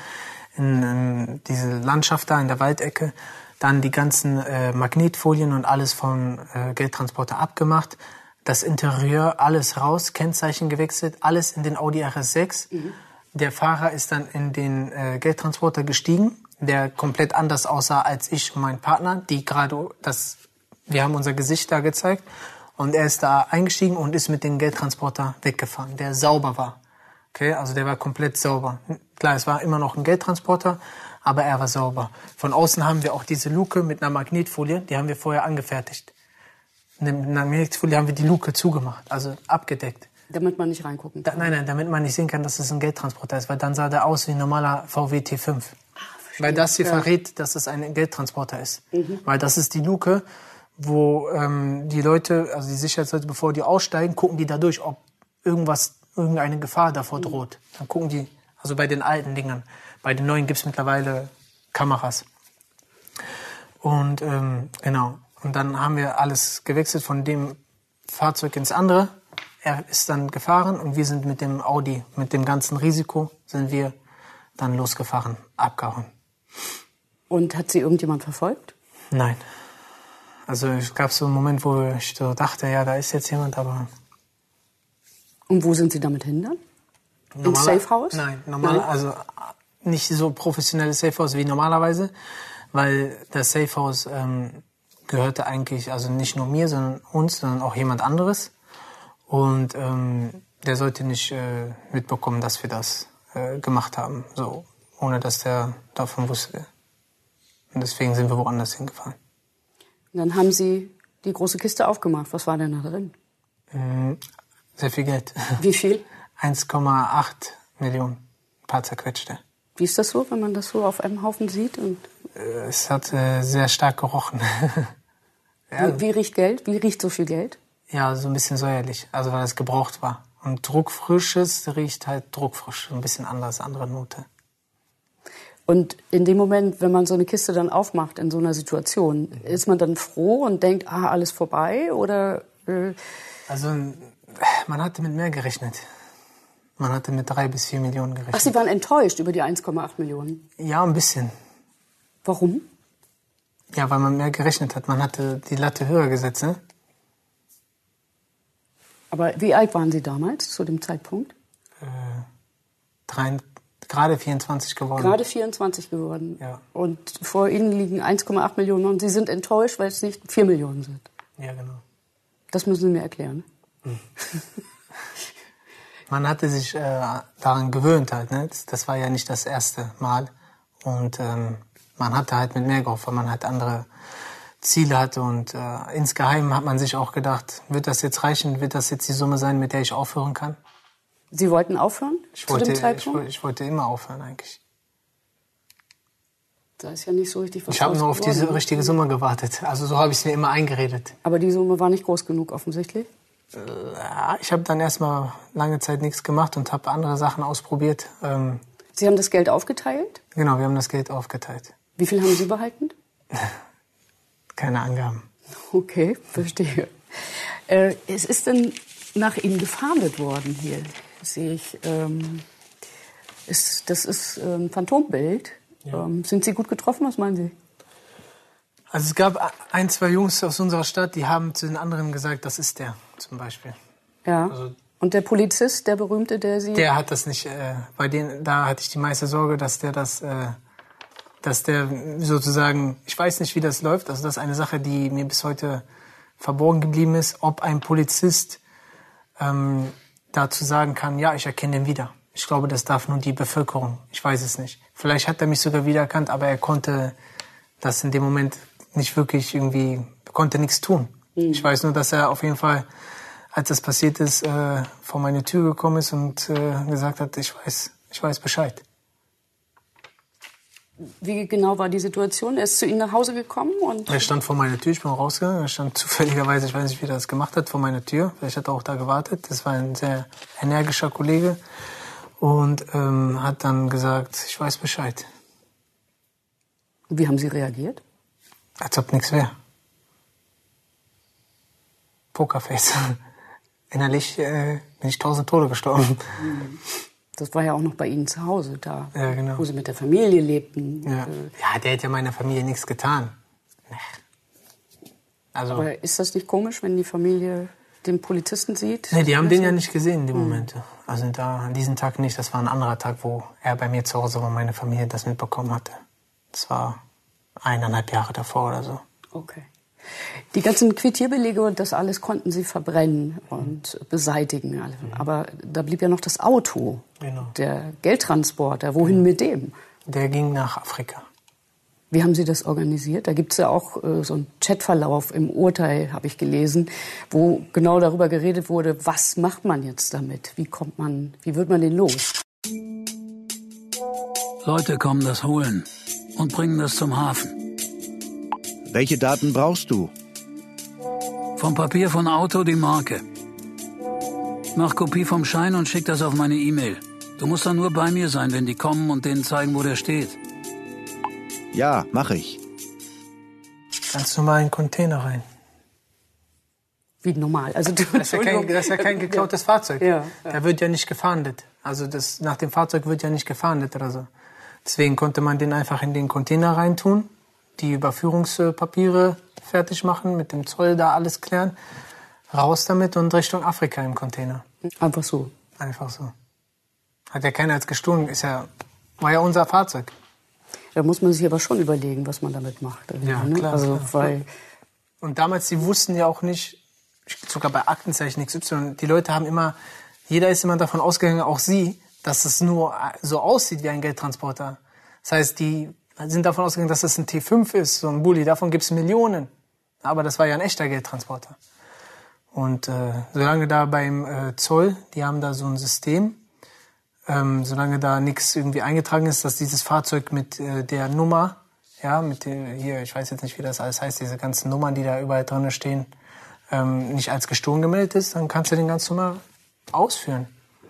in diese Landschaft da in der Waldecke. Dann die ganzen Magnetfolien und alles vom Geldtransporter abgemacht. Das Interieur, alles raus, Kennzeichen gewechselt, alles in den Audi RS6. Der Fahrer ist dann in den Geldtransporter gestiegen, der komplett anders aussah als ich und mein Partner, wir haben unser Gesicht da gezeigt. Und er ist da eingestiegen und ist mit dem Geldtransporter weggefahren, der sauber war. Okay, also der war komplett sauber. Klar, es war immer noch ein Geldtransporter, aber er war sauber. Von außen haben wir auch diese Luke mit einer Magnetfolie, die haben wir vorher angefertigt. Mit einer Magnetfolie haben wir die Luke zugemacht, also abgedeckt. Damit man nicht reingucken kann? Nein, damit man nicht sehen kann, dass es ein Geldtransporter ist, weil dann sah der aus wie ein normaler VW T5. Weil das hier verrät, dass es ein Geldtransporter ist. Weil das ist die Luke, wo die Leute, also die Sicherheitsleute, bevor die aussteigen, gucken die da durch, ob irgendeine Gefahr davor droht. Dann gucken die, also bei den alten Dingern. Bei den neuen gibt es mittlerweile Kameras. Und genau. Und dann haben wir alles gewechselt von dem Fahrzeug ins andere. Er ist dann gefahren und wir sind mit dem Audi, mit dem ganzen Risiko, sind wir dann losgefahren, abgehauen. Und hat Sie irgendjemand verfolgt? Nein. Also es gab so einen Moment, wo ich so dachte, ja, da ist jetzt jemand, aber... Und wo sind Sie damit hin dann? Ins Safehouse? Nein, also nicht so professionelles Safehouse wie normalerweise, weil das Safehouse gehörte eigentlich, also nicht nur mir, sondern uns, sondern auch jemand anderes. Und der sollte nicht mitbekommen, dass wir das gemacht haben, so ohne dass der davon wusste. Und deswegen sind wir woanders hingefahren. Und dann haben Sie die große Kiste aufgemacht. Was war denn da drin? Sehr viel Geld. Wie viel? 1,8 Millionen, ein paar zerquetschte. Wie ist das so, wenn man das so auf einem Haufen sieht? Und es hat sehr stark gerochen. ja. Wie riecht Geld? Wie riecht so viel Geld? Ja, so ein bisschen säuerlich, also weil es gebraucht war. Und druckfrisches riecht halt druckfrisch, ein bisschen anders, andere Note. Und in dem Moment, wenn man so eine Kiste dann aufmacht in so einer Situation, ist man dann froh und denkt, alles vorbei? Oder? Also man hatte mit mehr gerechnet. Man hatte mit 3 bis 4 Millionen gerechnet. Ach, Sie waren enttäuscht über die 1,8 Millionen? Ja, ein bisschen. Warum? Ja, weil man mehr gerechnet hat. Man hatte die Latte höher gesetzt, ne? Aber wie alt waren Sie damals, zu dem Zeitpunkt? Gerade 24 geworden. Gerade 24 geworden. Ja. Und vor Ihnen liegen 1,8 Millionen und Sie sind enttäuscht, weil es nicht 4 Millionen sind. Ja, genau. Das müssen Sie mir erklären. Man hatte sich daran gewöhnt halt, ne? Das war ja nicht das erste Mal. Und man hatte halt mit mehr gehofft, weil man halt andere Ziele hatte. Und insgeheim hat man sich auch gedacht, wird das jetzt reichen? Wird das jetzt die Summe sein, mit der ich aufhören kann? Sie wollten aufhören zu dem Zeitpunkt? Ich wollte immer aufhören eigentlich. Da ist ja nicht so richtig was. Ich habe nur auf diese richtige Summe gewartet. Also so habe ich es mir immer eingeredet. Aber die Summe war nicht groß genug offensichtlich? Ich habe dann erstmal lange Zeit nichts gemacht und habe andere Sachen ausprobiert. Sie haben das Geld aufgeteilt? Genau, wir haben das Geld aufgeteilt. Wie viel haben Sie behalten? Keine Angaben. Okay, verstehe. Es ist denn nach Ihnen gefahndet worden hier, sehe ich. Das ist ein Phantombild. Ja. Sind Sie gut getroffen? Was meinen Sie? Also es gab 1, 2 Jungs aus unserer Stadt, die haben zu den anderen gesagt, das ist der zum Beispiel. Ja. Also, und der Polizist, der Berühmte, der Sie... Der hat das nicht, da hatte ich die meiste Sorge, dass der sozusagen, ich weiß nicht, wie das läuft, also das ist eine Sache, die mir bis heute verborgen geblieben ist, ob ein Polizist dazu sagen kann, ja, ich erkenne den wieder. Ich glaube, das darf nur die Bevölkerung, ich weiß es nicht. Vielleicht hat er mich sogar wiedererkannt, aber er konnte das in dem Moment nicht wirklich irgendwie, konnte nichts tun. Ich weiß nur, dass er auf jeden Fall, als das passiert ist, vor meine Tür gekommen ist und gesagt hat, ich weiß Bescheid. Wie genau war die Situation? Er ist zu Ihnen nach Hause gekommen und... Er stand vor meiner Tür, ich bin rausgegangen. Er stand zufälligerweise, ich weiß nicht, wie er das gemacht hat, vor meiner Tür. Vielleicht hat er auch da gewartet. Das war ein sehr energischer Kollege. Und hat dann gesagt, ich weiß Bescheid. Wie haben Sie reagiert? Als ob nichts wäre. Pokerface. Innerlich bin ich 1000 Tode gestorben. Das war ja auch noch bei Ihnen zu Hause, da, ja, genau. Wo Sie mit der Familie lebten. Ja, der hat ja meiner Familie nichts getan. Also, aber ist das nicht komisch, wenn die Familie den Polizisten sieht? Nee, die haben den ja nicht gesehen in dem Moment. Also an diesem Tag nicht. Das war ein anderer Tag, wo er bei mir zu Hause war und meine Familie das mitbekommen hatte. Das war 1,5 Jahre davor oder so. Okay. Die ganzen Quittierbelege und das alles konnten Sie verbrennen und beseitigen. Aber da blieb ja noch das Auto, genau. Der Geldtransporter. Wohin mit dem? Der ging nach Afrika. Wie haben Sie das organisiert? Da gibt es ja auch so einen Chatverlauf im Urteil, habe ich gelesen, wo genau darüber geredet wurde, was macht man jetzt damit? Wie wird man den los? Leute kommen das holen. und bringen das zum Hafen. Welche Daten brauchst du? Vom Papier von Auto die Marke. Mach Kopie vom Schein und schick das auf meine E-Mail. Du musst dann nur bei mir sein, wenn die kommen und denen zeigen, wo der steht. Ja, mache ich. Ganz normal in den Container rein. Wie normal. Also, Das ist ja kein geklautes Fahrzeug. Ja. Da wird ja nicht gefahndet. Also nach dem Fahrzeug wird ja nicht gefahndet oder so. Deswegen konnte man den einfach in den Container reintun, die Überführungspapiere fertig machen, mit dem Zoll da alles klären, raus damit und Richtung Afrika im Container. Einfach so. Einfach so. Hat ja keiner als gestohlen, war ja unser Fahrzeug. Da muss man sich aber schon überlegen, was man damit macht. Ja, ne? klar. Also, weil Und damals, die wussten ja auch nicht, sogar bei Aktenzeichen XY, die Leute haben immer, jeder ist immer davon ausgegangen, auch sie, dass es nur so aussieht wie ein Geldtransporter. Das heißt, die sind davon ausgegangen, dass es ein T5 ist, so ein Bulli, davon gibt es Millionen. Aber das war ja ein echter Geldtransporter. Und solange da beim Zoll, die haben da so ein System, solange da nichts irgendwie eingetragen ist, dass dieses Fahrzeug mit der Nummer, ja, mit hier, ich weiß jetzt nicht, wie das alles heißt, diese ganzen Nummern, die da überall drin stehen, nicht als gestohlen gemeldet ist, dann kannst du den ganz normal ausführen.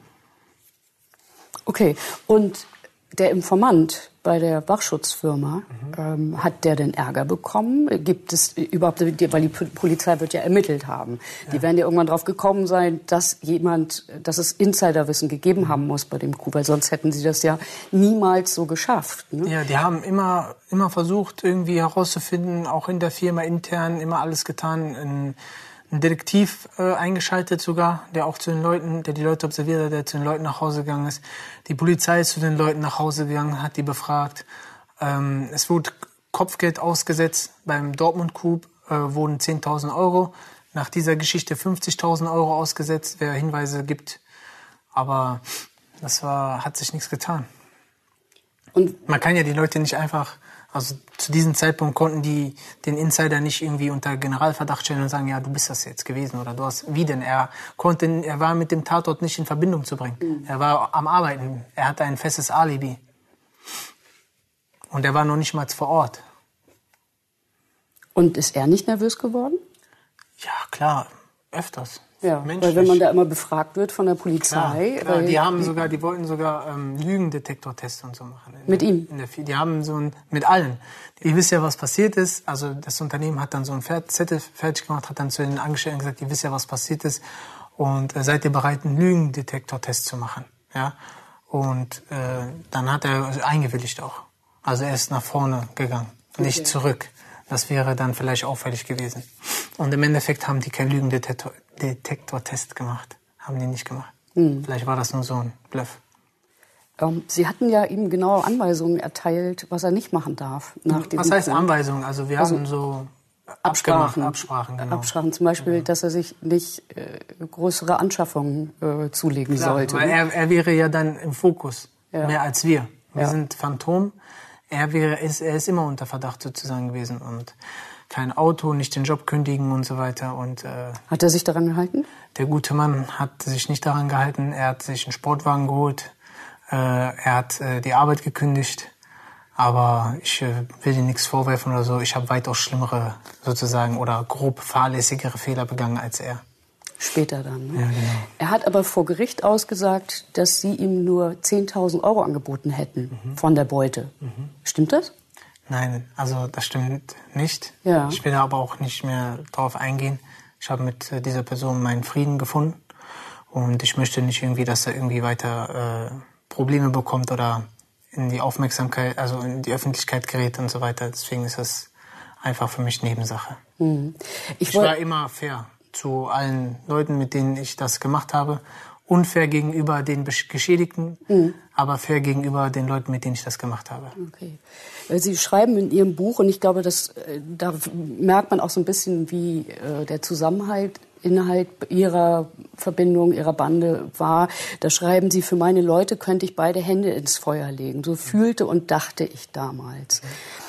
okay. Und der Informant bei der Wachschutzfirma, hat der denn Ärger bekommen? Gibt es überhaupt, weil die Polizei wird ja ermittelt haben. Die werden ja irgendwann drauf gekommen sein, dass es Insiderwissen gegeben haben muss bei dem Coup, weil sonst hätten sie das ja niemals so geschafft. Ne? Ja, die haben immer versucht, irgendwie herauszufinden, auch in der Firma intern, immer alles getan. Ein Detektiv eingeschaltet sogar, der auch der die Leute observiert hat, der zu den Leuten nach Hause gegangen ist. Die Polizei ist zu den Leuten nach Hause gegangen, hat die befragt. Es wurde Kopfgeld ausgesetzt. Beim Dortmund-Coup wurden 10.000 Euro. Nach dieser Geschichte 50.000 Euro ausgesetzt, wer Hinweise gibt. Aber hat sich nichts getan. Und man kann ja die Leute nicht einfach... Also zu diesem Zeitpunkt konnten die den Insider nicht irgendwie unter Generalverdacht stellen und sagen, ja, du bist das jetzt gewesen oder du hast, wie denn? Er war mit dem Tatort nicht in Verbindung zu bringen. Er war am Arbeiten. Er hatte ein festes Alibi. Und er war noch nicht mal vor Ort. Und ist er nicht nervös geworden? Ja, klar, öfters. Ja, weil wenn man da immer befragt wird von der Polizei... Klar, die wollten sogar Lügendetektortests und so machen. Mit ihm? Die haben mit allen. Ihr wisst ja, was passiert ist. Also das Unternehmen hat dann so einen Zettel fertig gemacht, hat dann zu den Angestellten gesagt, ihr wisst ja, was passiert ist. Und seid ihr bereit, einen Lügendetektortest zu machen? Ja. Und dann hat er eingewilligt auch. Also er ist nach vorne gegangen, nicht zurück. Das wäre dann vielleicht auffällig gewesen. Und im Endeffekt haben die keinen Lügendetektortest gemacht. Haben die nicht gemacht. Vielleicht war das nur so ein Bluff. Sie hatten ja ihm genaue Anweisungen erteilt, was er nicht machen darf. Was heißt Anweisungen? Also wir haben so Absprachen, genau. Absprachen zum Beispiel, dass er sich nicht größere Anschaffungen zulegen sollte. Weil er wäre ja dann im Fokus, mehr als wir. Wir sind Phantom. Er ist immer unter Verdacht sozusagen gewesen und kein Auto, nicht den Job kündigen und so weiter. Und hat er sich daran gehalten? Der gute Mann hat sich nicht daran gehalten. Er hat sich einen Sportwagen geholt. Er hat die Arbeit gekündigt. Aber ich will ihm nichts vorwerfen oder so. Ich habe weitaus schlimmere sozusagen oder grob fahrlässigere Fehler begangen als er. Später dann. Ne? Ja, genau. Er hat aber vor Gericht ausgesagt, dass Sie ihm nur 10.000 Euro angeboten hätten von der Beute. Stimmt das? Nein, also das stimmt nicht. Ja. Ich will da aber auch nicht mehr drauf eingehen. Ich habe mit dieser Person meinen Frieden gefunden und ich möchte nicht irgendwie, dass er irgendwie weiter Probleme bekommt oder in die Aufmerksamkeit, also in die Öffentlichkeit gerät und so weiter. Deswegen ist das einfach für mich Nebensache. Ich war immer fair zu allen Leuten, mit denen ich das gemacht habe. Unfair gegenüber den Geschädigten, aber fair gegenüber den Leuten, mit denen ich das gemacht habe. Okay. Sie schreiben in Ihrem Buch, und ich glaube, da merkt man auch so ein bisschen, wie der Zusammenhalt innerhalb Ihrer Verbindung, Ihrer Bande war. Da schreiben Sie, für meine Leute könnte ich beide Hände ins Feuer legen. So fühlte und dachte ich damals.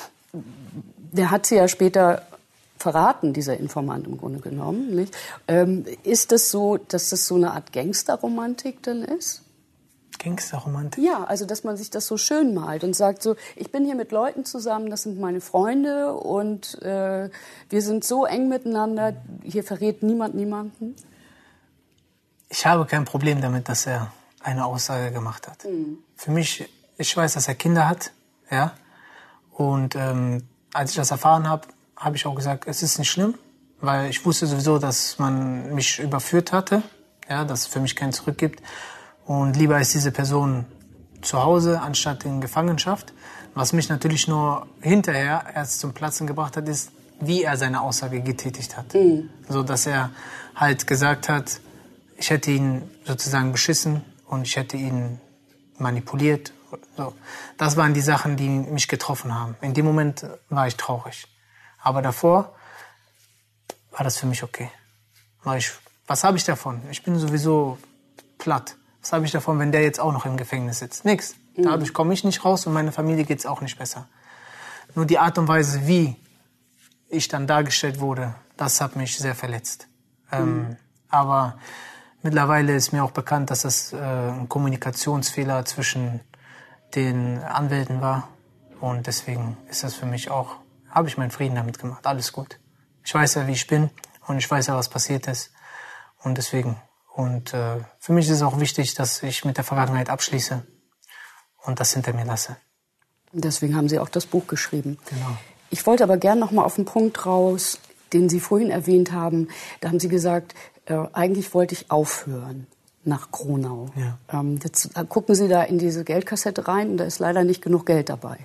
Der hat Sie ja später verraten, dieser Informant im Grunde genommen. Nicht? Ist es so, dass das so eine Art Gangsterromantik dann ist? Gangsterromantik? Ja, also dass man sich das so schön malt und sagt so, ich bin hier mit Leuten zusammen, das sind meine Freunde und wir sind so eng miteinander, hier verrät niemand niemanden. Ich habe kein Problem damit, dass er eine Aussage gemacht hat. Für mich, ich weiß, dass er Kinder hat, ja. Und als ich das erfahren habe, habe ich auch gesagt, es ist nicht schlimm, weil ich wusste sowieso, dass man mich überführt hatte, ja, dass es für mich kein Zurück gibt. Und lieber ist diese Person zu Hause, anstatt in Gefangenschaft. Was mich natürlich nur hinterher erst zum Platzen gebracht hat, ist, wie er seine Aussage getätigt hat. So, dass er halt gesagt hat, ich hätte ihn sozusagen beschissen und ich hätte ihn manipuliert. So. Das waren die Sachen, die mich getroffen haben. In dem Moment war ich traurig. Aber davor war das für mich okay. Was habe ich davon? Ich bin sowieso platt. Was habe ich davon, wenn der jetzt auch noch im Gefängnis sitzt? Nix. Dadurch komme ich nicht raus und meiner Familie geht's auch nicht besser. Nur die Art und Weise, wie ich dann dargestellt wurde, das hat mich sehr verletzt. Aber mittlerweile ist mir auch bekannt, dass das ein Kommunikationsfehler zwischen den Anwälten war. Und deswegen ist das für mich auch, habe ich meinen Frieden damit gemacht. Alles gut. Ich weiß ja, wie ich bin und ich weiß ja, was passiert ist. Und deswegen. Und für mich ist es auch wichtig, dass ich mit der Vergangenheit abschließe und das hinter mir lasse. Deswegen haben Sie auch das Buch geschrieben. Genau. Ich wollte aber gerne noch mal auf den Punkt raus, den Sie vorhin erwähnt haben. Da haben Sie gesagt, eigentlich wollte ich aufhören nach Kronau. Ja. Jetzt gucken Sie da in diese Geldkassette rein und da ist leider nicht genug Geld dabei.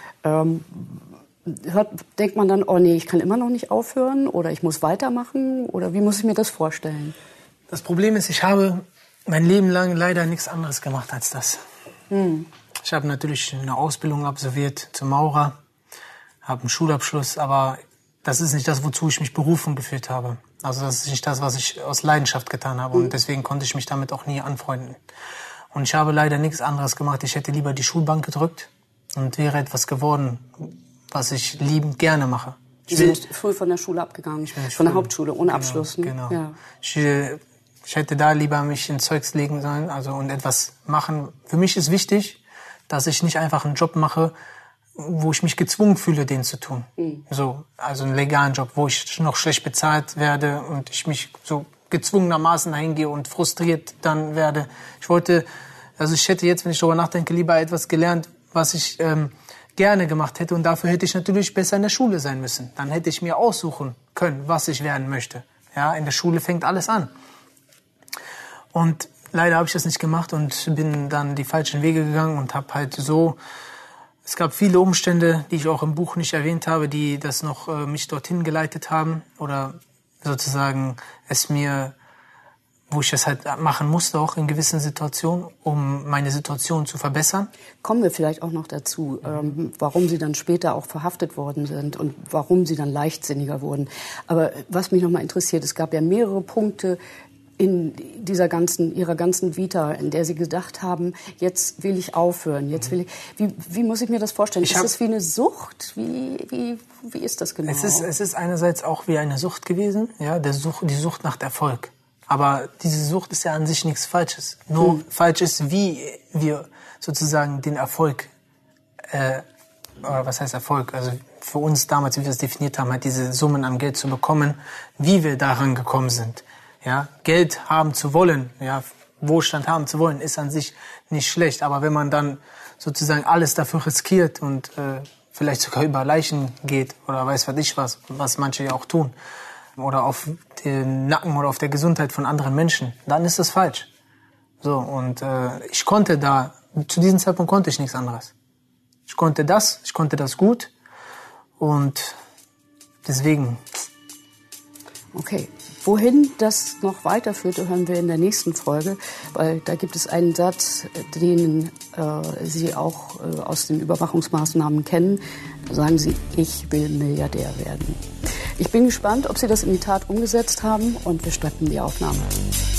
Denkt man dann, oh nee, ich kann immer noch nicht aufhören oder ich muss weitermachen? Oder wie muss ich mir das vorstellen? Das Problem ist, ich habe mein Leben lang leider nichts anderes gemacht als das. Ich habe natürlich eine Ausbildung absolviert zum Maurer, habe einen Schulabschluss, aber das ist nicht das, wozu ich mich berufen gefühlt habe. Also das ist nicht das, was ich aus Leidenschaft getan habe und deswegen konnte ich mich damit auch nie anfreunden. Und ich habe leider nichts anderes gemacht. Ich hätte lieber die Schulbank gedrückt und wäre etwas geworden, was ich liebend gerne mache. Sie sind früh von der Schule abgegangen, von der Hauptschule, ohne Abschluss. Genau. Ja. Ich hätte da lieber mich in Zeugs legen sollen, also und etwas machen. Für mich ist wichtig, dass ich nicht einfach einen Job mache, wo ich mich gezwungen fühle, den zu tun. So, also einen legalen Job, wo ich noch schlecht bezahlt werde und ich mich so gezwungenermaßen dahin gehe und frustriert dann werde. Ich hätte jetzt, wenn ich darüber nachdenke, lieber etwas gelernt, was ich gerne gemacht hätte und dafür hätte ich natürlich besser in der Schule sein müssen. Dann hätte ich mir aussuchen können, was ich werden möchte. Ja, in der Schule fängt alles an. Und leider habe ich das nicht gemacht und bin dann die falschen Wege gegangen und habe halt so, es gab viele Umstände, die ich auch im Buch nicht erwähnt habe, die das noch mich dorthin geleitet haben oder sozusagen wo ich das halt machen musste, auch in gewissen Situationen, um meine Situation zu verbessern. Kommen wir vielleicht auch noch dazu, warum Sie dann später auch verhaftet worden sind und warum Sie dann leichtsinniger wurden. Aber was mich noch mal interessiert, es gab ja mehrere Punkte in Ihrer ganzen Vita, in der Sie gedacht haben, jetzt will ich aufhören, jetzt will ich. Wie muss ich mir das vorstellen? Ist das wie eine Sucht? Wie ist das genau? Es ist einerseits auch wie eine Sucht gewesen, ja, die Sucht nach Erfolg. Aber diese Sucht ist ja an sich nichts Falsches. Nur falsch ist, wie wir sozusagen den Erfolg, oder was heißt Erfolg? Also für uns damals, wie wir es definiert haben, halt diese Summen an Geld zu bekommen, wie wir daran gekommen sind. Ja, Geld haben zu wollen, ja, Wohlstand haben zu wollen, ist an sich nicht schlecht. Aber wenn man dann sozusagen alles dafür riskiert und vielleicht sogar über Leichen geht oder weiß was manche ja auch tun, oder auf den Nacken oder auf der Gesundheit von anderen Menschen, dann ist das falsch. So, und zu diesem Zeitpunkt konnte ich nichts anderes. Ich konnte das gut und deswegen. Okay. Wohin das noch weiterführte, hören wir in der nächsten Folge, weil da gibt es einen Satz, den Sie auch aus den Überwachungsmaßnahmen kennen. Da sagen Sie, ich will Milliardär werden. Ich bin gespannt, ob Sie das in die Tat umgesetzt haben und wir stoppen die Aufnahme.